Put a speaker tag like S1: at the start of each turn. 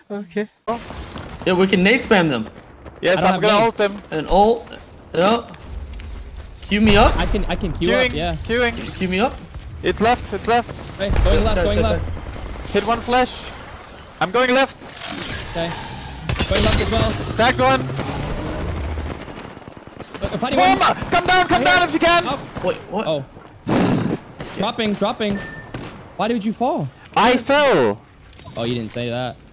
S1: Okay.
S2: Yeah, we can nade spam them.
S3: Yes, I'm gonna ult them.
S2: And ult. Yeah. Queue me up.
S4: I can queue up, yeah.
S3: Queuing.
S2: Queue me up.
S3: It's left, it's left.
S4: Okay, going left, going left.
S3: Hit one flash. I'm going left.
S4: Okay. Going left as well.
S3: Cracked one. Bomber! Come down if you can!
S4: Oh.
S2: Wait, what?
S4: Oh. Dropping. Why did you fall?
S3: I fell.
S4: Oh, you didn't say that.